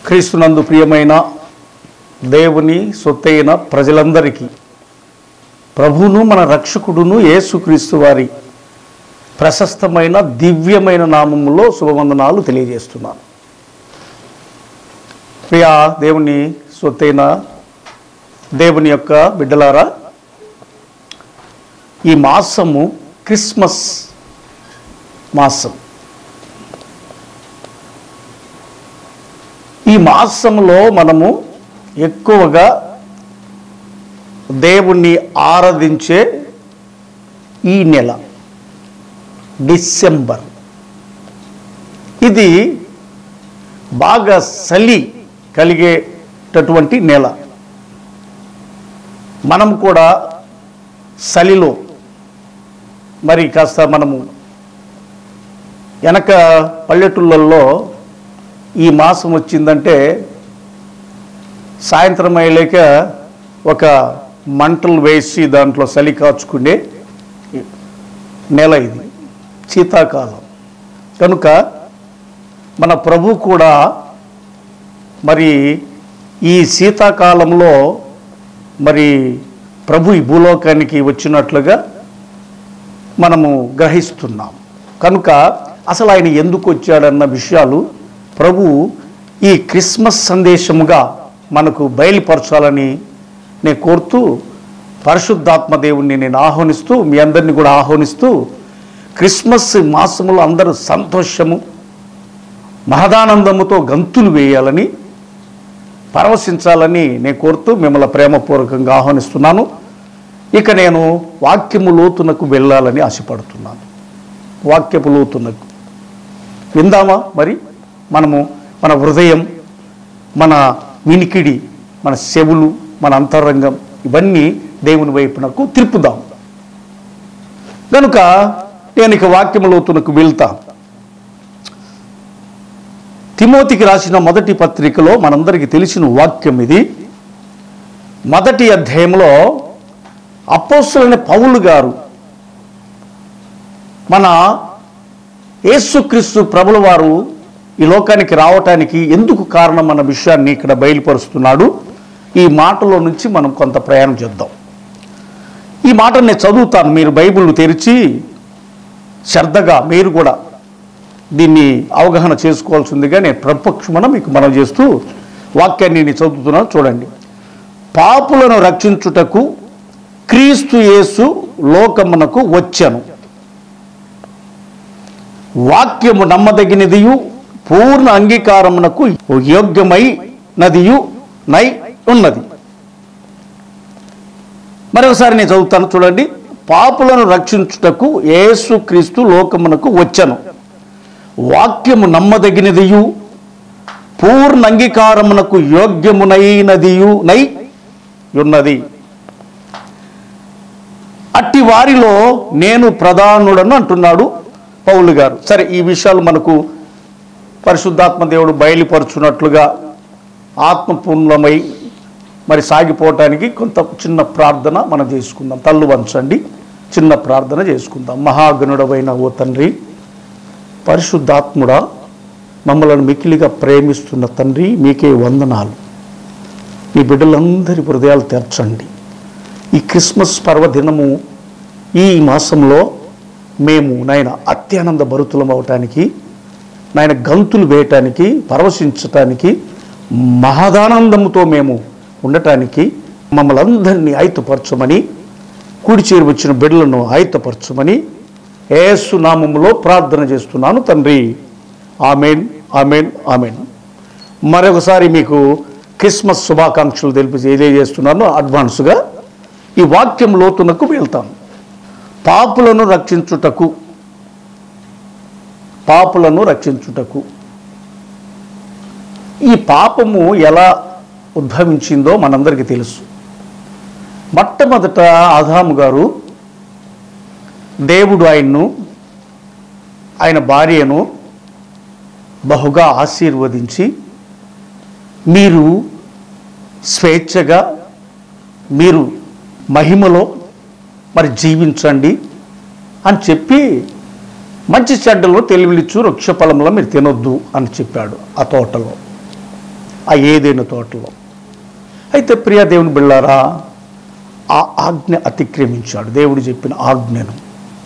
క్రీస్తునందు ప్రియమైన దేవుని సొత్తైన ప్రజలందరికీ ప్రభువును మన రక్షకుడును యేసుక్రీస్తు వారి ప్రశస్తమైన దివ్యమైన నామములో శుభవందనాలు తెలియజేస్తున్నాను. ప్రియ దేవుని సొత్తైన దేవుని యొక్క బిడ్డలారా, ఈ మాసము క్రిస్మస్ మాసం. ఈ మాసంలో మనము ఎక్కువగా దేవుణ్ణి ఆరాధించే ఈ నెల డిసెంబర్. ఇది బాగా చలి కలిగేటటువంటి నెల. మనం కూడా చలిలో మరి కాస్త మనము వెనక పల్లెటూళ్ళల్లో ఈ మాసం వచ్చిందంటే సాయంత్రం అయ్యేలేక ఒక మంటలు వేసి దాంట్లో చలి కాచుకునే నెల ఇది, శీతాకాలం. కనుక మన ప్రభు కూడా మరి ఈ శీతాకాలంలో మరి ప్రభు ఈ భూలోకానికి వచ్చినట్లుగా మనము గ్రహిస్తున్నాం. కనుక అసలు ఆయన ఎందుకు వచ్చాడన్న విషయాలు ప్రభు ఈ క్రిస్మస్ సందేశముగా మనకు బయలుపరచాలని నేను కోరుతూ, పరిశుద్ధాత్మ దేవుణ్ణి నేను ఆహ్వానిస్తూ, మీ అందరినీ కూడా ఆహ్వానిస్తూ, క్రిస్మస్ మాసములో అందరూ సంతోషము మహదానందముతో గంతులు వేయాలని, పరవశించాలని నేను కోరుతూ మిమ్మల్ని ప్రేమపూర్వకంగా ఆహ్వానిస్తున్నాను. ఇక నేను వాక్యము లోతునకు వెళ్ళాలని ఆశపడుతున్నాను. వాక్యపు లోతునకు విందామా? మరి మనము మన హృదయం, మన వినికిడి, మన చెవులు, మన అంతరంగం ఇవన్నీ దేవుని వైపునకు తిప్పుదాం. కనుక నేను ఇక వాక్యము లోతునకు వెళ్తా. తిమోతికి రాసిన మొదటి పత్రికలో మనందరికీ తెలిసిన వాక్యం ఇది. మొదటి అధ్యాయంలో అపోస్తలుడైన పౌలు గారు మన యేసుక్రీస్తు ప్రభుల వారు ఈ లోకానికి రావటానికి ఎందుకు కారణం అన్న విషయాన్ని ఇక్కడ బయలుపరుస్తున్నాడు. ఈ మాటలో నుంచి మనం కొంత ప్రయాణం చేద్దాం. ఈ మాటను నేను చదువుతాను, మీరు బైబిల్ తెరిచి శ్రద్ధగా మీరు కూడా దీన్ని అవగాహన చేసుకోవాల్సిందిగా నేను ప్రపక్షమున మీకు మనం చేస్తూ వాక్యాన్ని నేను చదువుతున్నాను. చూడండి. పాపులను రక్షించుటకు క్రీస్తు యేసు లోకమునకు వచ్చెను. వాక్యము నమ్మదగినదియు పూర్ణ అంగీకారమునకు యోగ్యమైనదియు నై ఉన్నది. మరొకసారి నేను చదువుతాను, చూడండి. పాపులను రక్షించుటకు యేసుక్రీస్తు లోకమునకు వచ్చెను. వాక్యము నమ్మదగినదియు పూర్ణ అంగీకారమునకు యోగ్యమునైనదియు నై ఉన్నది. అట్టి వారిలో నేను ప్రధానుడను అంటున్నాడు పౌలు గారు. సరే, ఈ విషయాలు మనకు పరిశుద్ధాత్మ దేవుడు బయలుపరుచున్నట్లుగా ఆత్మపూర్ణమై మరి సాగిపోవటానికి కొంత చిన్న ప్రార్థన మనం చేసుకుందాం. తల్లు వంచండి, చిన్న ప్రార్థన చేసుకుందాం. మహాగణుడవైన ఓ తండ్రి, పరిశుద్ధాత్ముడా, మమ్మల్ని మిక్కిలిగా ప్రేమిస్తున్న తండ్రి, మీకే వందనాలు. మీ బిడ్డలందరి హృదయాలు తెరచండి. ఈ క్రిస్మస్ పర్వదినము ఈ మాసంలో మేము నాయన అత్యానంద భరితులం అవటానికి, నాయన గంతులు వేయటానికి, పరవశించటానికి, మహదానందముతో మేము ఉండటానికి మమ్మల్ని అందరినీ ఆయుత్తపరచమని, కూడి చేరి వచ్చిన బిడ్డలను ఆయుత్తపరచమని యేసు నామములో ప్రార్థన చేస్తున్నాను తండ్రి. Amen, amen, amen. మరొకసారి మీకు క్రిస్మస్ శుభాకాంక్షలు తెలియజేస్తున్నాను అడ్వాన్స్గా. ఈ వాక్యం లోతునకు వెళ్తాను. పాపులను రక్షించుటకు, పాపులను రక్షించుటకు. ఈ పాపము ఎలా ఉద్భవించిందో మనందరికీ తెలుసు. మొట్టమొదట ఆదాము గారు దేవుడు ఆయన భార్యను బహుగా ఆశీర్వదించి, మీరు స్వేచ్ఛగా మీరు మహిమలో మరి జీవించండి అని చెప్పి, మంచి చెడ్డలో తెలివిలిచ్చు వృక్ష ఫలంలో మీరు తినొద్దు అని చెప్పాడు ఆ తోటలో. ఆ ఏదైనా తోటలో. అయితే ప్రియ దేవుని బిళ్ళారా, ఆ ఆజ్ఞ అతిక్రమించాడు, దేవుడు చెప్పిన ఆజ్ఞను.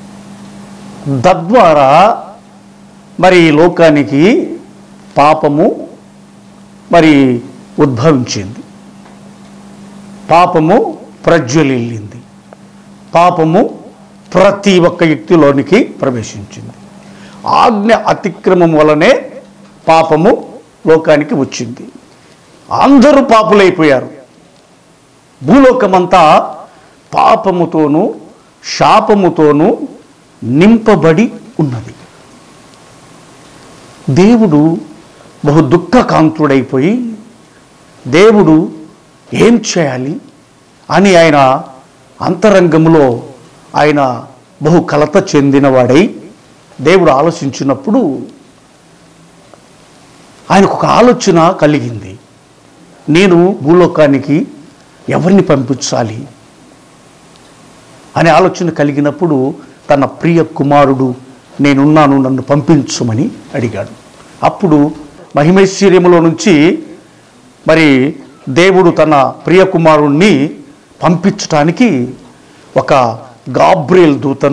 తద్వారా మరి ఈ లోకానికి పాపము మరి ఉద్భవించింది, పాపము ప్రజ్వలిల్లింది, పాపము ప్రతి ఒక్క వ్యక్తిలోనికి ప్రవేశించింది. ఆజ్ఞ అతిక్రమం వలనే పాపము లోకానికి వచ్చింది. అందరూ పాపులైపోయారు. భూలోకమంతా పాపముతోనూ శాపముతోనూ నింపబడి ఉన్నది. దేవుడు బహు దుఃఖకాంతుడైపోయి, దేవుడు ఏం చేయాలి అని ఆయన అంతరంగంలో ఆయన బహు కలత చెందినవాడై దేవుడు ఆలోచించినప్పుడు ఆయనకు ఒక ఆలోచన కలిగింది. నేను భూలోకానికి ఎవరిని పంపించాలి అనే ఆలోచన కలిగినప్పుడు తన ప్రియ కుమారుడు నేనున్నాను, నన్ను పంపించమని అడిగాడు. అప్పుడు మహిమైశ్వర్యములో నుంచి మరి దేవుడు తన ప్రియ కుమారుణ్ణి పంపించటానికి ఒక గాబ్రియల్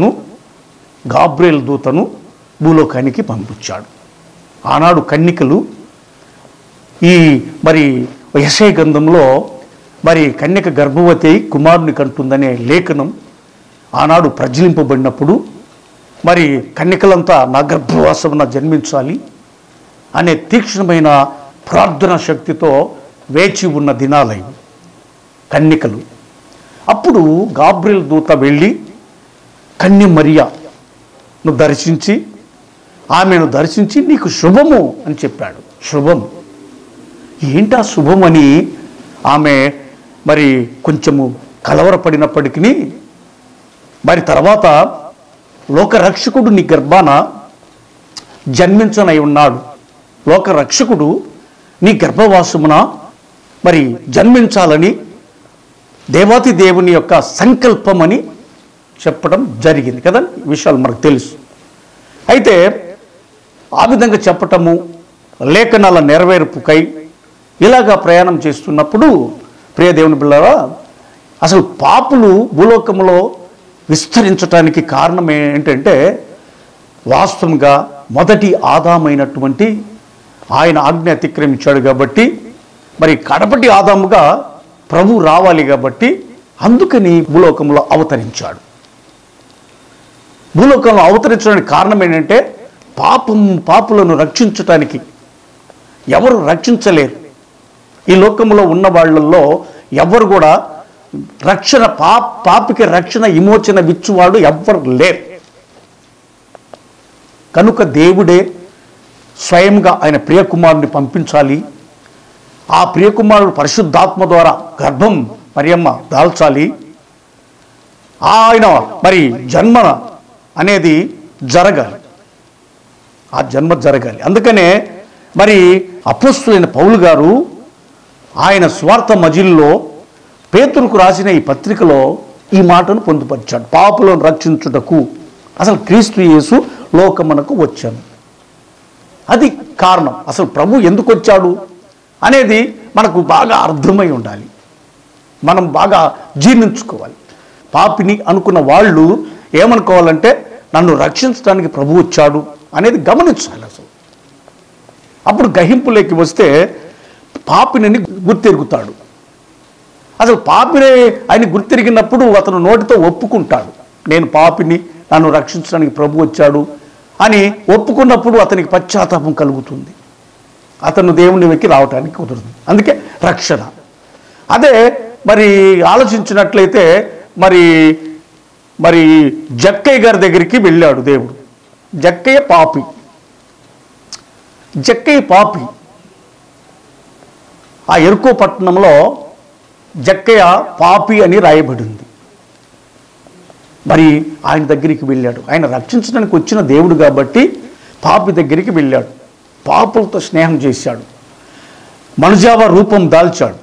దూతను భూలోకానికి పంపించాడు. ఆనాడు కన్యకలు ఈ మరి యెషయా గ్రంథంలో మరి కన్యక గర్భవతి కుమారుని కంటుందనే లేఖనం ఆనాడు ప్రజ్వలింపబడినప్పుడు మరి కన్యకలంతా నా గర్భవాసమున జన్మించాలి అనే తీక్ష్ణమైన ప్రార్థన శక్తితో వేచి ఉన్న దినాలై కన్యకలు. అప్పుడు గాబ్రియల్ దూత వెళ్ళి కన్య మరియను దర్శించి ఆమెను దర్శించి నీకు శుభము అని చెప్పాడు. శుభం ఏంటా శుభం అని ఆమె మరి కొంచెము కలవరపడినప్పటికీ మరి తర్వాత లోకరక్షకుడు నీ గర్భాన జన్మించనై ఉన్నాడు, లోకరక్షకుడు నీ గర్భవాసమున మరి జన్మించాలని దేవాతి దేవుని యొక్క సంకల్పమని చెప్పడం జరిగింది కదా. ఈ విషయాలు మనకు తెలుసు. అయితే ఆ విధంగా చెప్పటము లేఖనాల నెరవేర్పుకై ఇలాగా ప్రయాణం చేస్తున్నప్పుడు ప్రియ దేవుని బిళ్ళారా, అసలు పాపులు భూలోకంలో విస్తరించటానికి కారణం ఏంటంటే వాస్తవంగా మొదటి ఆదామైనటువంటి ఆయన ఆజ్ఞ అతిక్రమించాడు కాబట్టి మరి కడపటి ఆదాముగా ప్రభు రావాలి కాబట్టి అందుకని భూలోకంలో అవతరించాడు. భూలోకంలో అవతరించడానికి కారణం ఏంటంటే పాపులను రక్షించటానికి ఎవరు రక్షించలేరు. ఈ లోకంలో ఉన్న వాళ్ళల్లో ఎవరు కూడా రక్షణ పాపికి రక్షణ విమోచన విచ్చువాడు ఎవ్వరు లేరు. కనుక దేవుడే స్వయంగా ఆయన ప్రియకుమారుని పంపించాలి. ఆ ప్రియకుమారుడు పరిశుద్ధాత్మ ద్వారా గర్భం మరియమ్మ దాల్చాలి. ఆయన మరి జన్మ అనేది జరగాలి, ఆ జన్మ జరగాలి. అందుకనే మరి అపోస్తలుడైన పౌలు గారు ఆయన స్వార్థ మజిల్లో పేతురుకు రాసిన ఈ పత్రికలో ఈ మాటను పొందుపరిచాడు. పాపులను రక్షించుటకు అసలు క్రీస్తు యేసు లోకమునకు వచ్చాను. అది కారణం. అసలు ప్రభు ఎందుకు వచ్చాడు అనేది మనకు బాగా అర్థమై ఉండాలి, మనం బాగా జీర్ణించుకోవాలి. పాపిని అనుకున్న వాళ్ళు ఏమనుకోవాలంటే నన్ను రక్షించడానికి ప్రభు వచ్చాడు అనేది గమనించాలి. అసలు అప్పుడు గ్రహింపులోకి వస్తే పాపిని గుర్తెరుగుతాడు. అసలు పాపిని ఆయన గుర్తెరిగినప్పుడు అతను నోటితో ఒప్పుకుంటాడు, నేను పాపిని, నన్ను రక్షించడానికి ప్రభు వచ్చాడు అని ఒప్పుకున్నప్పుడు అతనికి పశ్చాత్తాపం కలుగుతుంది, అతను దేవుని వెక్కి రావటానికి కుదురుతుంది. అందుకే రక్షణ. అదే మరి ఆలోచించినట్లయితే మరి మరి జక్కయ్య గారి దగ్గరికి వెళ్ళాడు దేవుడు. జక్కయ్య పాపి. ఆ ఎరుకో పట్టణంలో జక్కయ్య పాపి అని రాయబడింది. మరి ఆయన దగ్గరికి వెళ్ళాడు. ఆయన రక్షించడానికి వచ్చిన దేవుడు కాబట్టి పాపి దగ్గరికి వెళ్ళాడు. పాపులతో స్నేహం చేశాడు, మనుజావ రూపం దాల్చాడు.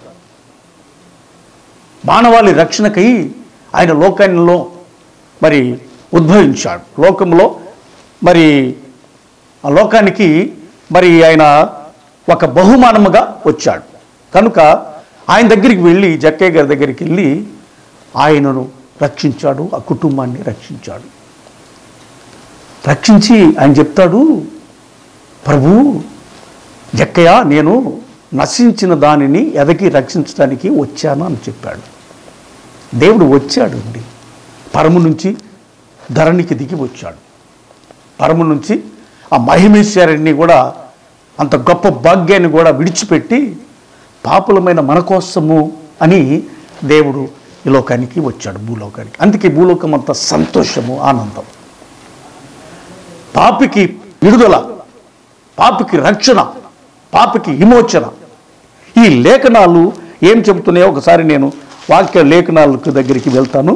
మానవాళి రక్షణకై ఆయన లోకంలో మరి ఉద్భవించాడు. లోకంలో మరి ఆ లోకానికి మరి ఆయన ఒక బహుమానముగా వచ్చాడు. కనుక ఆయన దగ్గరికి వెళ్ళి, జక్కయ్య గారి దగ్గరికి వెళ్ళి ఆయనను రక్షించాడు, ఆ కుటుంబాన్ని రక్షించాడు. రక్షించి ఆయన చెప్తాడు, ప్రభు జక్కయ్య, నేను నశించిన దానిని ఎదకి రక్షించడానికి వచ్చాను అని చెప్పాడు. దేవుడు వచ్చాడు అండి, పరము నుంచి ధరణికి దిగి వచ్చాడు. పరము నుంచి ఆ మహిమేశ్వరుణ్ణి కూడా, అంత గొప్ప భాగ్యాన్ని కూడా విడిచిపెట్టి పాపులమైన మన కోసము అని దేవుడు ఈ లోకానికి వచ్చాడు, భూలోకానికి. అందుకే భూలోకం అంత సంతోషము, ఆనందం. పాపికి విడుదల, పాపికి రక్షణ, పాపికి విమోచన. ఈ లేఖనాలు ఏం చెబుతున్నాయో ఒకసారి నేను వాక్య లేఖనాలకు దగ్గరికి వెళ్తాను.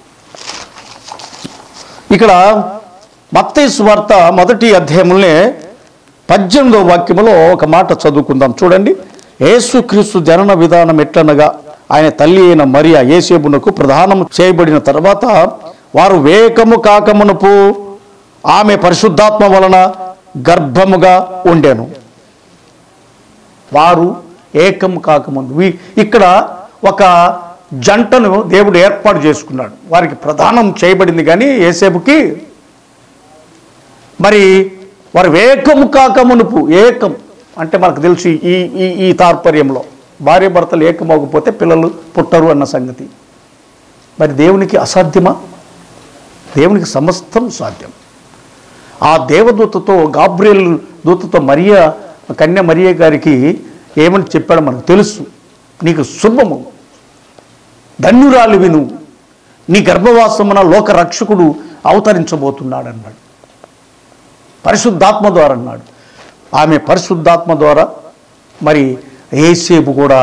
ఇక్కడ మత్తయి సువార్త 1వ అధ్యాయంలో 18వ వాక్యములో ఒక మాట చదువుకుందాం, చూడండి. యేసుక్రీస్తు జనన విధానం ఎట్లనగా, ఆయన తల్లి అయిన మరియా యేసేపునకు ప్రదానము చేయబడిన తర్వాత వారు వేకము కాకమునుపు ఆమె పరిశుద్ధాత్మ వలన గర్భముగా ఉండెను. వారు ఏకము కాకముందు, ఇక్కడ ఒక జంటను దేవుడు ఏర్పాటు చేసుకున్నాడు. వారికి ప్రదానం చేయబడింది, కానీ యేసేపుకి మరి వారు ఏకము కాకమునుపు, ఏకం అంటే మనకు తెలుసు ఈ తాత్పర్యంలో భార్య భర్తలు ఏకమవకపోతే పిల్లలు పుట్టరు అన్న సంగతి. మరి దేవునికి అసాధ్యమా? దేవునికి సమస్తం సాధ్యం. ఆ దేవదూతతో, గాబ్రియల్ దూతతో మరియా, కన్య మరియా గారికి ఏమని చెప్పాడో మనకు తెలుసు. నీకు శుభము, ధన్యురాలు విను, నీ గర్భవాసమున లోక రక్షకుడు అవతరించబోతున్నాడు అన్నాడు. పరిశుద్ధాత్మ ద్వారా అన్నాడు. ఆమె పరిశుద్ధాత్మ ద్వారా మరి యేసేపు కూడా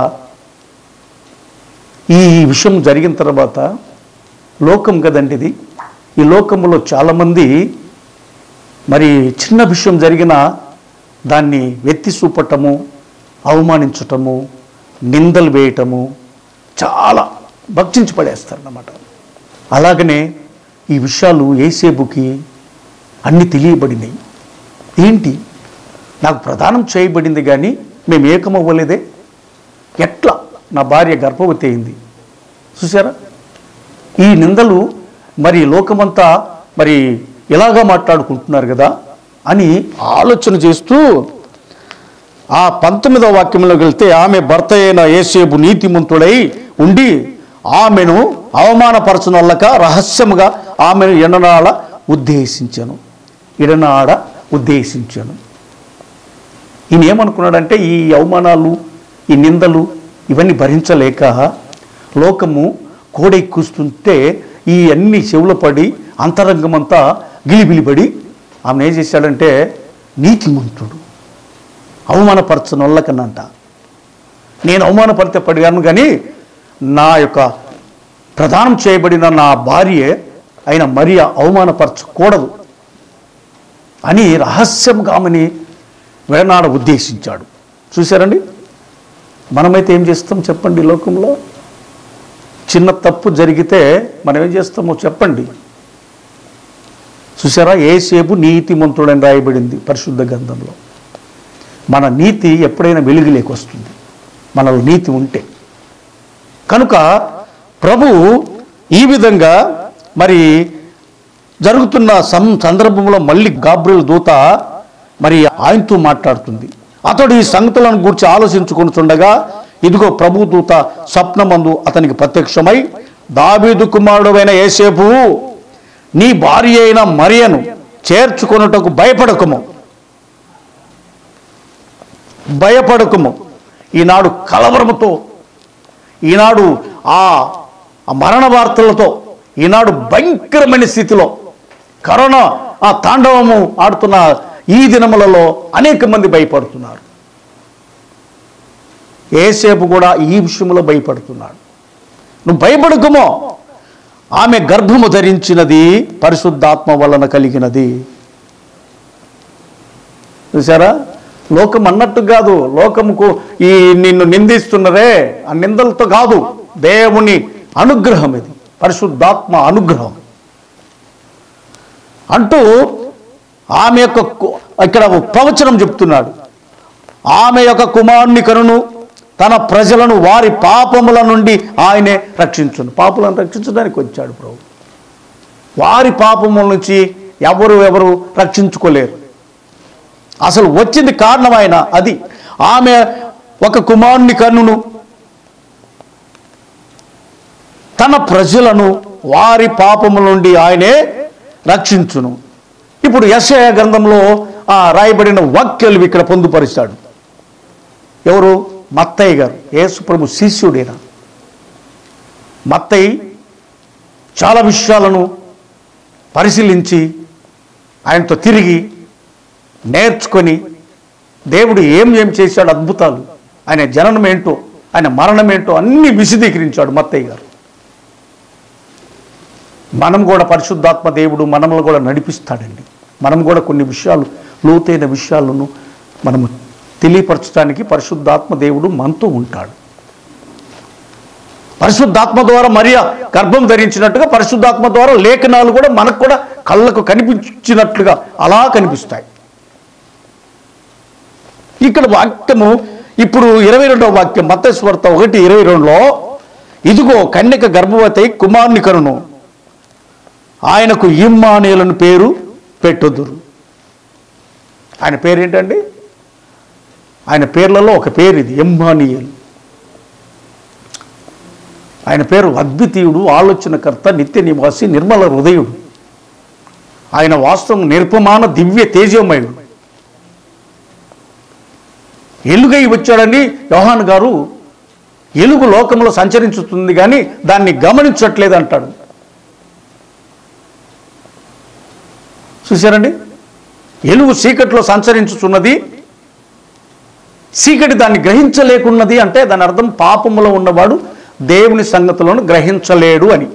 ఈ విషయం జరిగిన తర్వాత, లోకం కదండి ఇది, ఈ లోకంలో చాలామంది మరి చిన్న విషయం జరిగినా దాన్ని వెత్తి చూపటము, అవమానించటము, నిందలు వేయటము, చాలా భక్షించి పడేస్తారన్నమాట. అలాగనే ఈ విషయాలు యేసేపుకి అన్నీ తెలియబడినాయి. ఏంటి, నాకు ప్రదానం చేయబడింది కానీ మేము ఏకమవ్వలేదే, ఎట్లా నా భార్య గర్భవతి అయింది? చూసారా, ఈ నిందలు మరి లోకమంతా మరి ఇలాగా మాట్లాడుకుంటున్నారు కదా అని ఆలోచన చేస్తూ ఆ 19వ వాక్యంలోకి వెళ్తే, ఆమె భర్త అయిన యేసేపు నీతిమంతుడై ఉండి ఆమెను అవమానపరచనొల్లక రహస్యముగా ఆమెను ఎడనాడ ఉద్దేశించాను. ఈయన ఏమనుకున్నాడంటే, ఈ అవమానాలు, ఈ నిందలు ఇవన్నీ భరించలేక లోకము కోడెక్కుస్తుంటే ఈ అన్ని చెవుల పడి అంతరంగమంతా గిలిబిలిపడి ఆమె ఏం చేశాడంటే, నీతిమంతుడు అవమానపరచనొల్లకనంట. నేను అవమానపరితే పడిగాను, కానీ నా యొక్క ప్రదానం చేయబడిన నా భార్య అయిన మరియా అవమానపరచకూడదు అని రహస్యంగా ఆమెని వేనాడ ఉద్దేశించాడు. చూశారండి, మనమైతే ఏం చేస్తాం చెప్పండి? లోకంలో చిన్న తప్పు జరిగితే మనం ఏం చేస్తామో చెప్పండి? చూసారా, యేసేపు నీతిమంతుడని రాయబడింది పరిశుద్ధ గ్రంథంలో. మన నీతి ఎప్పుడైనా వెలుగులోకి వస్తుంది, మనలో నీతి ఉంటే. కనుక ప్రభు ఈ విధంగా మరి జరుగుతున్న సందర్భంలో మళ్ళీ గాబ్రియల్ దూత మరి ఆయనతో మాట్లాడుతుంది. అతడు ఈ సంగతులను గురించి ఆలోచించుకుంటుండగా, ఇదిగో ప్రభు దూత స్వప్నమందు అతనికి ప్రత్యక్షమై, దావీదు కుమారుడైన యేసేపు, నీ భార్య అయిన మరియను చేర్చుకొనుటకు భయపడకుము. ఈనాడు కలవరముతో, ఈనాడు ఆ మరణ వార్తలతో, ఈనాడు భయంకరమైన స్థితిలో కరోనా ఆ తాండవము ఆడుతున్న ఈ దినములలో అనేక మంది భయపడుతున్నారు. యేసేపు కూడా ఈ విషయంలో భయపడుతున్నాడు. నువ్వు భయపడకుమో, ఆమె గర్భము ధరించినది పరిశుద్ధాత్మ వలన కలిగినది. చూసారా, లోకం అన్నట్టు కాదు, లోకముకు ఈ నిన్ను నిందిస్తున్నదే ఆ నిందలతో కాదు, దేవుని అనుగ్రహం, ఇది పరిశుద్ధాత్మ అనుగ్రహం అంటూ ఆమె యొక్క ఇక్కడ ప్రవచనం చెప్తున్నాడు. ఆమె యొక్క కుమారుని కనును, తన ప్రజలను వారి పాపముల నుండి ఆయనే రక్షించును. పాపులను రక్షించడానికి వచ్చాడు ప్రభు. వారి పాపముల నుంచి ఎవరు రక్షించుకోలేరు. అసలు వచ్చింది కారణం ఆయన. అది ఆమె ఒక కుమారుని కన్నును, తన ప్రజలను వారి పాపముల నుండి ఆయనే రక్షించును. ఇప్పుడు యెషయా గ్రంథంలో రాయబడిన వాక్యాలు ఇక్కడ పొందుపరిచాడు. ఎవరు? మత్తయి గారు, యేసు ప్రభు శిష్యుడైన మత్తయి చాలా విషయాలను పరిశీలించి ఆయనతో తిరిగి నేర్చుకొని దేవుడు ఏం చేశాడు, అద్భుతాలు, ఆయన జననం ఏంటో, ఆయన మరణం ఏంటో అన్నీ విశదీకరించాడు మత్తయి గారు. మనం కూడా పరిశుద్ధాత్మ దేవుడు మనల్ని కూడా నడిపిస్తాడండి. మనం కూడా కొన్ని విషయాలు, లోతైన విషయాలను మనము తెలియపరచడానికి పరిశుద్ధాత్మ దేవుడు మనతో ఉంటాడు. పరిశుద్ధాత్మ ద్వారా మరియ గర్భం ధరించినట్టుగా పరిశుద్ధాత్మ ద్వారా లేఖనాలు కూడా మనకు కూడా కళ్ళకు కనిపించినట్లుగా అలా కనిపిస్తాయి. ఇక్కడ వాక్యము ఇప్పుడు 22వ వాక్యం మత్తయి సువార్త 1:22లో, ఇదిగో కన్యక గర్భవతి కుమారుని కనును, ఆయనకు ఇమ్మానుయేలు పేరు పెట్టుదురు. ఆయన పేరేంటండి? ఆయన పేర్లలో ఒక పేరు ఇది, ఇమ్మానుయేలు. ఆయన పేరు అద్వితీయుడు, ఆలోచనకర్త, నిత్య నివాసి, నిర్మల హృదయుడు. ఆయన వాస్తవం నిర్పమాన దివ్య తేజమయుడు. ఎలుగై వచ్చాడని యోహాను గారు, ఎలుగు లోకంలో సంచరించుతుంది కానీ దాన్ని గమనించట్లేదు అంటాడు. చూశారండి? ఎలుగు చీకట్లో సంచరించుచున్నది, చీకటి దాన్ని గ్రహించలేకున్నది అంటే దాని అర్థం పాపములో ఉన్నవాడు దేవుని సంగతులను గ్రహించలేడు అని.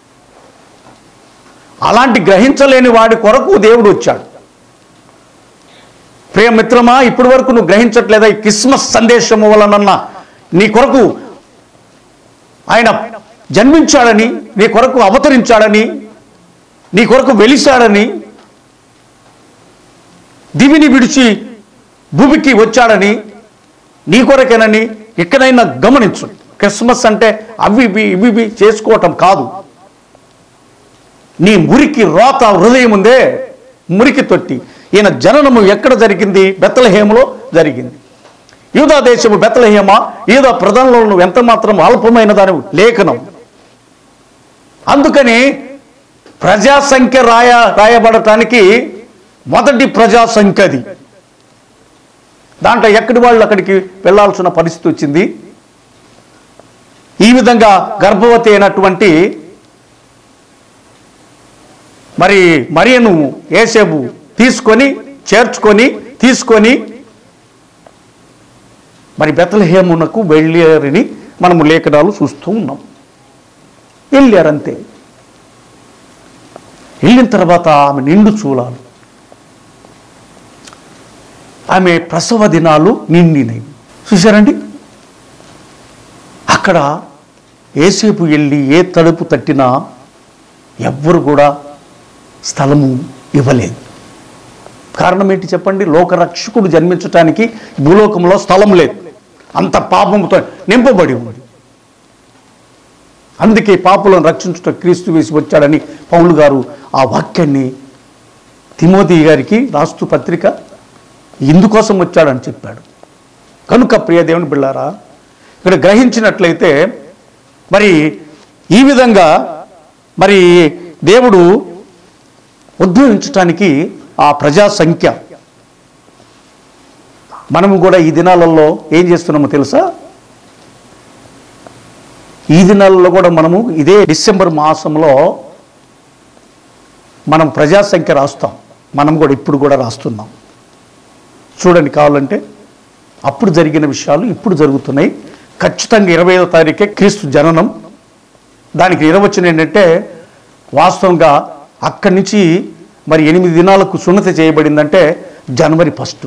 అలాంటి గ్రహించలేని వాడి కొరకు దేవుడు వచ్చాడు. ప్రియమిత్రమా, ఇప్పటి వరకు నువ్వు గ్రహించట్లేదా? ఈ క్రిస్మస్ సందేశము వలనన్నా నీ కొరకు ఆయన జన్మించాడని, నీ కొరకు అవతరించాడని, నీ కొరకు వెలిశాడని, దివిని విడిచి భూమికి వచ్చాడని, నీ కొరకేనని ఎక్కడైనా గమనించు. క్రిస్మస్ అంటే అవి ఇవి చేసుకోవటం కాదు. నీ మురికి రోత హృదయం ఉందే, మురికి తొట్టి. ఈయన జననము ఎక్కడ జరిగింది? బెత్లెహేములో జరిగింది. యూదా దేశము బెత్లెహేమా, యూదా ప్రజల్లో నువ్వు ఎంత మాత్రం అల్పమైన దాని లేఖనం. అందుకని ప్రజాసంఖ్య రాయబడటానికి మొదటి ప్రజాసంఖ్య అది. దాంట్లో ఎక్కడి వాళ్ళు అక్కడికి వెళ్ళాల్సిన పరిస్థితి వచ్చింది. ఈ విధంగా గర్భవతి అయినటువంటి మరియను యేసేపు తీసుకొని బెత్లెహేమునకు వెళ్ళారని మనము లేఖనాలు చూస్తూ ఉన్నాం. వెళ్ళారంతే. వెళ్ళిన తర్వాత ఆమె నిండు చూలాలు, ఆమె ప్రసవ దినాలు నిండినవి. చూశారండి? అక్కడ యేసేపు వెళ్ళి ఏ తలుపు తట్టినా ఎవ్వరు కూడా స్థలము ఇవ్వలేదు. కారణం ఏంటి చెప్పండి? లోకరక్షకుడు జన్మించటానికి భూలోకంలో స్థలం లేదు, అంత పాపముతో నింపబడి ఉంది. అందుకే పాపులను రక్షించుట క్రీస్తు వేసి వచ్చాడని పౌలు గారు ఆ వాక్యాన్ని తిమోతి గారికి రాస్తూ పత్రిక ఇందుకోసం వచ్చాడని చెప్పాడు. కనుక ప్రియ దేవుని బిళ్ళారా, ఇక్కడ గ్రహించినట్లయితే ఈ విధంగా దేవుడు ఉద్భవించటానికి ఆ ప్రజా సంఖ్య. మనము కూడా ఈ దినాలలో ఏం చేస్తున్నామో తెలుసా? ఈ దినాలలో కూడా మనము ఇదే డిసెంబర్ మాసంలో మనం ప్రజాసంఖ్య రాస్తాం. మనం కూడా ఇప్పుడు కూడా రాస్తున్నాం. చూడండి, కావాలంటే అప్పుడు జరిగిన విషయాలు ఇప్పుడు జరుగుతున్నాయి. ఖచ్చితంగా 25వ తారీఖే క్రీస్తు జననం. దానికి నిర్వచనం ఏంటంటే, వాస్తవంగా అక్కడి నుంచి 8 దినాలకు సున్నతి చేయబడిందంటే జనవరి 1.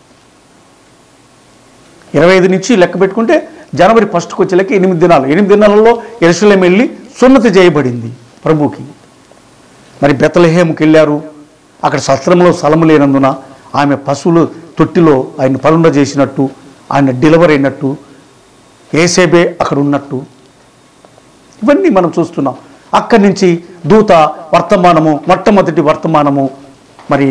25 నుంచి లెక్క పెట్టుకుంటే జనవరి 1కు వచ్చేలకి 8 దినాలు. 8 దినాలలో యెరూషలేము వెళ్ళి సున్నతి చేయబడింది ప్రభుకి. బెత్లెహేముకి వెళ్ళారు. అక్కడ సత్రంలో స్థలము లేనందున ఆమె పశువులు తొట్టిలో ఆయన పరుండ చేసినట్టు, ఆయన డెలివరీ అయినట్టు ఏసేబే అక్కడ ఉన్నట్టు ఇవన్నీ మనం చూస్తున్నాం. అక్కడి నుంచి దూత వర్తమానము, మొట్టమొదటి వర్తమానము మరి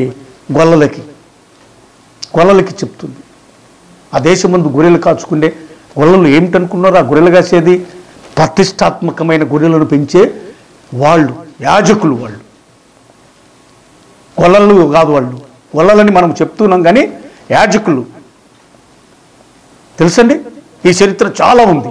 గొల్లలకి చెప్తుంది. ఆ దేశం ముందు గొర్రెలు కాచుకుండే గొర్రెలు ఏమిటనుకున్నారు? ఆ గొర్రెలు కాసేది ప్రతిష్టాత్మకమైన గొర్రెలను పెంచే వాళ్ళు, యాజకులు. వాళ్ళు గొల్లలు కాదు, వాళ్ళు గొల్లలని మనం చెప్తున్నాం కానీ యాజకులు. తెలుసండి, ఈ చరిత్ర చాలా ఉంది.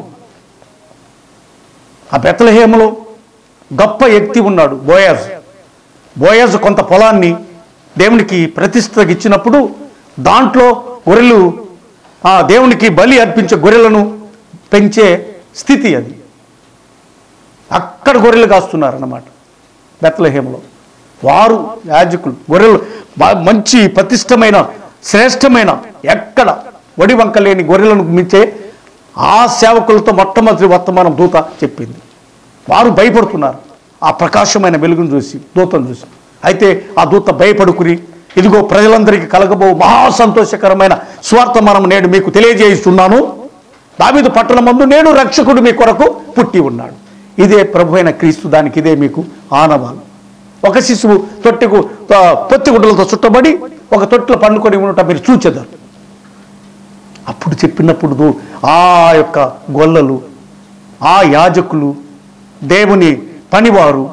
ఆ బెత్లెహేములో గొప్ప వ్యక్తి ఉన్నాడు, బోయాజు కొంత పొలాన్ని దేవునికి ప్రతిష్టకి ఇచ్చినప్పుడు దాంట్లో గొర్రెలు, దేవునికి బలి అర్పించే గొర్రెలను పెంచే స్థితి అది. అక్కడ గొర్రెలు కాస్తున్నారన్నమాట బెత్లెహేములో. వారు యాజకులు, గొర్రెలు మంచి ప్రతిష్టమైన శ్రేష్టమైన, ఎక్కడ వడి వంక లేని గొర్రెలను మించే ఆ సేవకులతో మొట్టమొదటి వర్తమానం దూత చెప్పింది. వారు భయపడుతున్నారు ఆ ప్రకాశమైన వెలుగును చూసి, దూతను చూసి. అయితే ఆ దూత భయపడుకుని, ఇదిగో ప్రజలందరికీ కలగబో మహా సంతోషకరమైన స్వార్థమానం నేడు మీకు తెలియజేస్తున్నాను. దావీదు పట్టణమందు నేడు రక్షకుడు మీ కొరకు పుట్టి ఉన్నాడు. ఇదే ప్రభు అయిన క్రీస్తు, దానికి ఇదే మీకు ఆనవాలు. ఒక శిశువు పొత్తిగుడ్డలతో చుట్టబడి ఒక తొట్టిలో పండుకొని ఉండటం మీరు చూచెదరు. అప్పుడు చెప్పినప్పుడు ఆ యొక్క గొల్లలు, ఆ యాజకులు, దేవుని పనివారు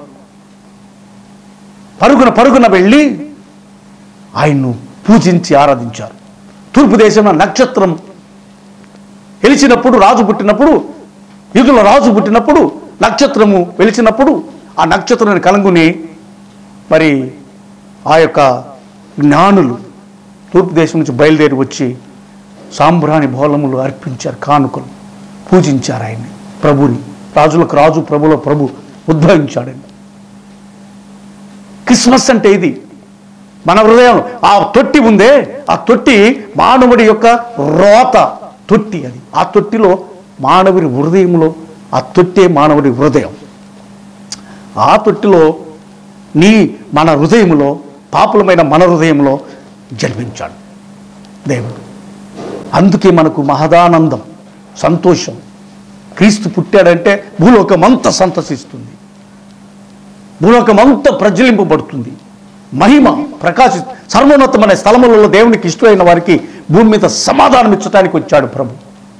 పరుగున వెళ్ళి ఆయన్ను పూజించి ఆరాధించారు. తూర్పు దేశంలో నక్షత్రం వెలిచినప్పుడు, రాజు పుట్టినప్పుడు, యూదుల రాజు పుట్టినప్పుడు నక్షత్రము వెలిచినప్పుడు ఆ నక్షత్రాన్ని కలంగుని మరి ఆ యొక్క జ్ఞానులు తూర్పు దేశం నుంచి బయలుదేరి వచ్చి సాంబ్రాణి బోళములు అర్పించారు, కానుకలు పూజించారు ఆయన్ని, ప్రభుని. రాజులకు రాజు, ప్రభుల ప్రభు ఉద్భవించాడండి. క్రిస్మస్ అంటే ఇది. మన హృదయం, ఆ తొట్టి ఉందే, ఆ తొట్టి మానవుడి యొక్క రోత తొట్టి. అది ఆ తొట్టిలో మానవుడి హృదయంలో, ఆ తొట్టే మానవుడి హృదయం. ఆ తొట్టిలో మన హృదయంలో, పాపులమైన మన హృదయంలో జన్మించాడు దేవుడు. అందుకే మనకు మహదానందం, సంతోషం. క్రీస్తు పుట్టాడంటే భూలోకమంతా సంతసిస్తుంది, భూలోకమంతా ప్రజ్వలింపబడుతుంది. మహిమ ప్రకాశి సర్వోన్నతమైన స్థలములలో దేవునికి ఇష్టమైన వారికి భూమి మీద సమాధానం ఇచ్చడానికి వచ్చాడు ప్రభు.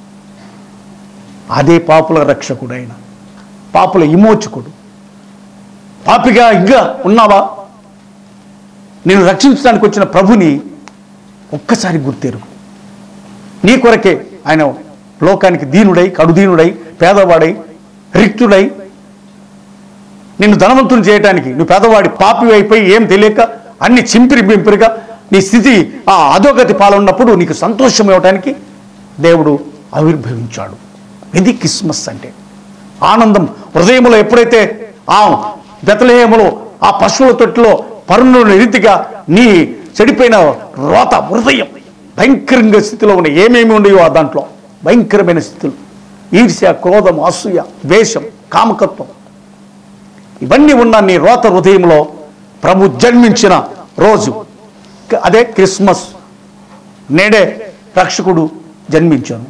అదే పాపుల రక్షకుడు, ఆయన పాపుల విమోచకుడు. పాపిగా ఇంకా ఉన్నావా? నేను రక్షించడానికి వచ్చిన ప్రభుని ఒక్కసారి గుర్తెరుగు. నీ కొరకే ఆయన లోకానికి దీనుడై, కడుదీనుడై, పేదవాడై, రిక్తుడై, నిన్ను ధనవంతుని చేయడానికి, నువ్వు పేదవాడి పాపి అయిపోయి ఏం తెలియక అన్ని చింపిరిగా నీ స్థితి ఆ అధోగతి పాలన్నప్పుడు నీకు సంతోషం ఇవ్వడానికి దేవుడు ఆవిర్భవించాడు. ఇది క్రిస్మస్ అంటే. ఆనందం హృదయంలో ఎప్పుడైతే ఆ బెత్లెహేములో ఆ పశువుల తొట్టిలో పరుణుని రీతిగా నీ చెడిపోయిన రోత హృదయం భయంకరంగా స్థితిలో ఉన్నాయి. ఏమేమి ఉండేవో ఆ దాంట్లో భయంకరమైన స్థితులు, ఈర్ష్య, క్రోధం, అసూయ, ద్వేషం, కామకత్వం, ఇవన్నీ ఉన్న నీ రోత హృదయంలో ప్రభు జన్మించిన రోజు అదే క్రిస్మస్. నేడే రక్షకుడు జన్మించాను.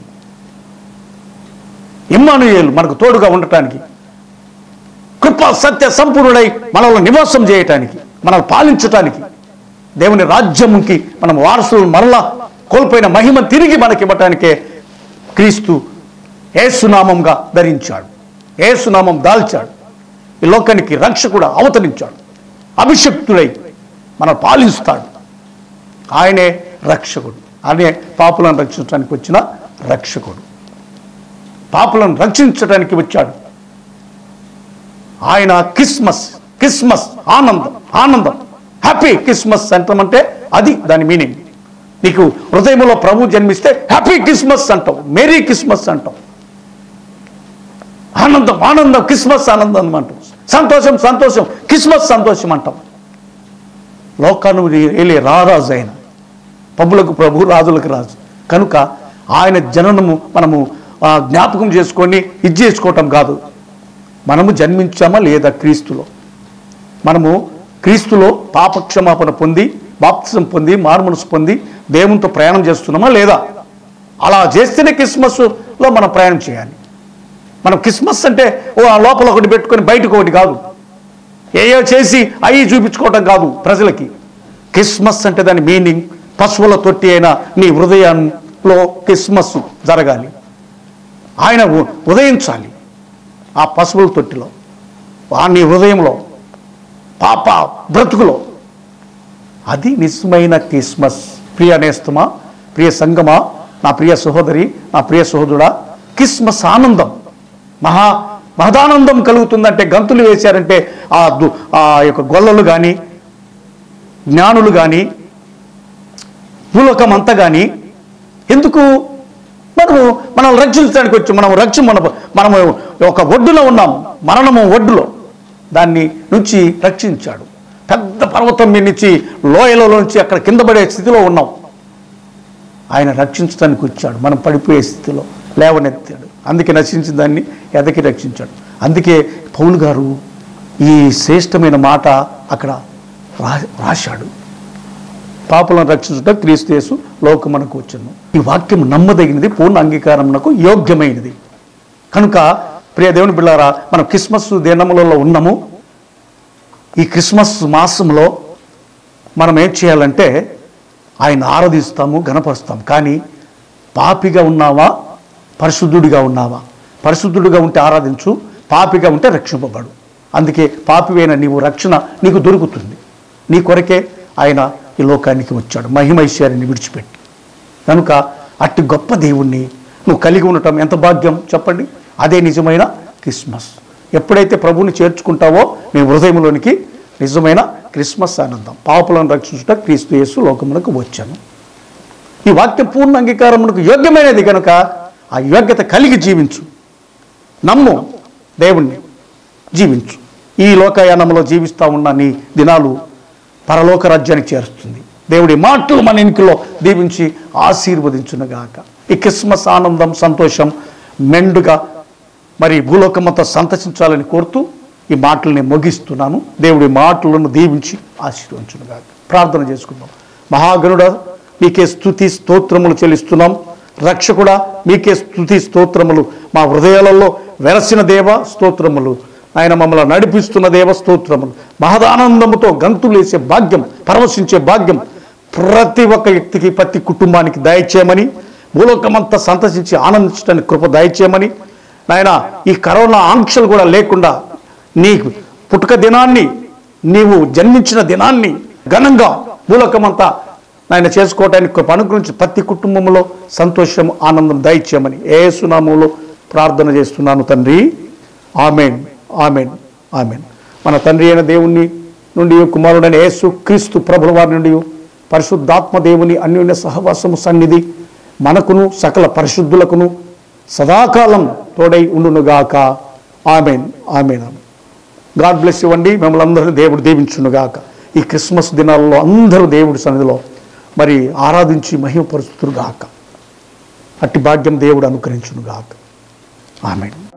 ఇమ్మానుయేలు మనకు తోడుగా ఉండటానికి, కృప సత్య సంపూర్ణుడై మనల్ని నివాసం చేయటానికి, మనల్ని పాలించటానికి, దేవుని రాజ్యంకి మనం వారసులు మరలా కోల్పోయిన మహిమ తిరిగి మనకి ఇవ్వటానికే క్రీస్తు యేసునామంగా ధరించాడు, యేసునామం దాల్చాడు. ఈ లోకానికి రక్షకుడు అవతరించాడు. అభిషక్తుడై మనం పాలిస్తాడు. ఆయనే రక్షకుడు. ఆయనే పాపులను రక్షించడానికి వచ్చిన రక్షకుడు. పాపులను రక్షించడానికి వచ్చాడు ఆయన. క్రిస్మస్ ఆనందం, ఆనందం, హ్యాపీ క్రిస్మస్ అంటామంటే అది దాని మీనింగ్. నీకు హృదయంలో ప్రభు జన్మిస్తే హ్యాపీ క్రిస్మస్ అంటావు, మేరీ క్రిస్మస్ అంటావు. ఆనందం, ఆనందం, క్రిస్మస్ ఆనందం అంటాం. సంతోషం, సంతోషం, క్రిస్మస్ సంతోషం అంటాం. లోకాను ఏలే రారాజు ఆయన, ప్రభులకు ప్రభు, రాజులకు రాజు. కనుక ఆయన జననము మనము జ్ఞాపకం చేసుకొని ఇది చేసుకోవటం కాదు. మనము జన్మించామా లేదా క్రీస్తులో? మనము క్రీస్తులో పాపక్షమాపణ పొంది, బాప్తిసం పొంది, మారుమనసు పొంది దేవునితో ప్రయాణం చేస్తున్నామా లేదా? అలా చేస్తేనే క్రిస్మస్ క్రిస్మస్లో మనం ప్రయాణం చేయాలి. మనం క్రిస్మస్ అంటే లోపల ఒకటి పెట్టుకొని బయటకు ఒకటి కాదు, ఏయో చేసి అవి చూపించుకోవటం కాదు ప్రజలకి. క్రిస్మస్ అంటే దాని మీనింగ్ పశువుల తొట్టి అయిన నీ హృదయంలో క్రిస్మస్ జరగాలి. ఆయన ఉదయించాలి ఆ పశువుల తొట్టిలో, నీ హృదయంలో, పాప బ్రతుకులో. అది నిజమైన క్రిస్మస్. ప్రియ నేస్తమా, ప్రియ సంగమా, నా ప్రియ సహోదరి, నా ప్రియ సహోదరుడా, క్రిస్మస్ ఆనందం మహదానందం కలుగుతుందంటే, గంతులు వేశారంటే ఆ యొక్క గొల్లలు కానీ, జ్ఞానులు కానీ, భూలోకం అంతా కానీ ఎందుకు మనం రక్షించడానికి వచ్చి మనము ఒక ఒడ్డులో ఉన్నాము, మరణము ఒడ్డులో, దాన్ని నుంచి రక్షించాడు. పెద్ద పర్వతం మీద నుంచి లోయలో నుంచి అక్కడ కింద పడే స్థితిలో ఉన్నాం. ఆయన రక్షించడానికి వచ్చాడు. మనం పడిపోయే స్థితిలో లేవనెత్తాడు. అందుకే నశించిన దాన్ని ఎదకి రక్షించాడు. అందుకే పౌలు గారు ఈ శ్రేష్టమైన మాట అక్కడ రాశాడు. పాపులను రక్షించుట క్రీస్తు యేసు లోకమునకు వచ్చును. ఈ వాక్యం నమ్మదగినది, పూర్ణ అంగీకారమునకు యోగ్యమైనది. కనుక ప్రియ దేవుని బిడ్డలారా, మనం క్రిస్మస్ దినములలో ఉన్నాము. ఈ క్రిస్మస్ మాసంలో మనం ఏం చేయాలంటే ఆయన ఆరాధిస్తాము, గణపరుస్తాము. కానీ పాపిగా ఉన్నావా, పరిశుద్ధుడిగా ఉన్నావా? పరిశుద్ధుడిగా ఉంటే ఆరాధించు, పాపిగా ఉంటే రక్షింపబడు. అందుకే పాపివైన నీవు రక్షణ నీకు దొరుకుతుంది. నీ కొరకే ఆయన ఈ లోకానికి వచ్చాడు, మహిమైశ్వర్యాన్ని విడిచిపెట్టి. కనుక అట్టి గొప్ప దేవుణ్ణి నువ్వు కలిగి ఉండటం ఎంత భాగ్యం చెప్పండి. అదే నిజమైన క్రిస్మస్. ఎప్పుడైతే ప్రభువుని చేర్చుకుంటావో నీ హృదయంలోనికి నిజమైన క్రిస్మస్ ఆనందం. పాపులను రక్షించుట క్రీస్తు యేసు లోకమునకు వచ్చాను. ఈ వాక్యం పూర్ణ అంగీకారమునకు యోగ్యమైనది కనుక ఆ యోగ్యత కలిగి జీవించు, నమ్ము దేవుణ్ణి, జీవించు. ఈ లోకయానంలో జీవిస్తూ ఉన్న నీ దినాలు పరలోక రాజ్యానికి చేరుస్తుంది. దేవుడి మాటలు మన ఇంటిలో దీవించి ఆశీర్వదించునుగాక. ఈ క్రిస్మస్ ఆనందం, సంతోషం మెండుగా మరి భూలోకమంతా సంతసించాలని కోరుతూ ఈ మాటల్ని ముగిస్తున్నాను. దేవుడి మాటలను దీవించి ఆశీర్వదించునుగాక. ప్రార్థన చేసుకుందాం. మహాగణుడా, మీకే స్తుతి స్తోత్రములు చెల్లిస్తున్నాం. రక్షకుడా, మీకే స్తుతి స్తోత్రములు. మా హృదయాలలో వెరసిన దేవ స్తోత్రములు. ఆయన మమ్మల్ని నడిపిస్తున్న దేవ స్తోత్రములు. మహదానందముతో గంతులేసే భాగ్యం, పరవశించే భాగ్యం ప్రతి ఒక్క వ్యక్తికి, ప్రతి కుటుంబానికి దయచేయమని, భూలోకమంతా సంతసించి ఆనందించడానికి కృప దయచేయమని, నాయన ఈ కరోనా ఆంక్షలు కూడా లేకుండా నీ పుట్టుక దినాన్ని, నీవు జన్మించిన దినాన్ని ఘనంగా భూలోకమంతా నాయన చేసుకోవడానికి కృప అనుగ్రహించి ప్రతి కుటుంబంలో సంతోషం, ఆనందం దయచేయమని యేసు నామములో ప్రార్థన చేస్తున్నాను తండ్రి. ఆమేన్, ఆమేన్, ఆమేన్. మన తండ్రి అయిన దేవుని నుండి, కుమారుడైన యేసు క్రీస్తు ప్రభుల వారి నుండి, పరిశుద్ధాత్మ దేవుని అన్యోన్య సహవాసము సన్నిధి మనకును సకల పరిశుద్ధులకును సదాకాలం తోడై ఉండునుగాక. Amen, amen. God bless you అండి. మిమ్మల్ని అందరూ దేవుడు దీవించునుగాక. ఈ క్రిస్మస్ దినాల్లో అందరూ దేవుడి సన్నిధిలో మరి ఆరాధించి మహిమపరుస్తురుగాక. అట్టి భాగ్యం దేవుడు అనుగ్రహించునుగాక. ఆమేన్.